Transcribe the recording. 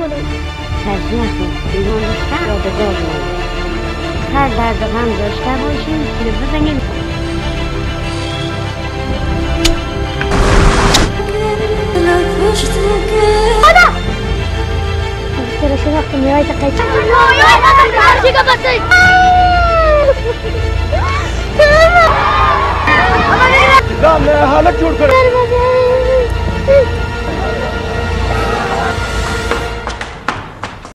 کنم. ترس نکن، ایمان داشتن یادگار ماند. هر درد و غم داشته باشیم تیر بزنیم. مادر! چرا شناخت میای تقیید؟ چیکار بسید؟ نه حالت جور کنه.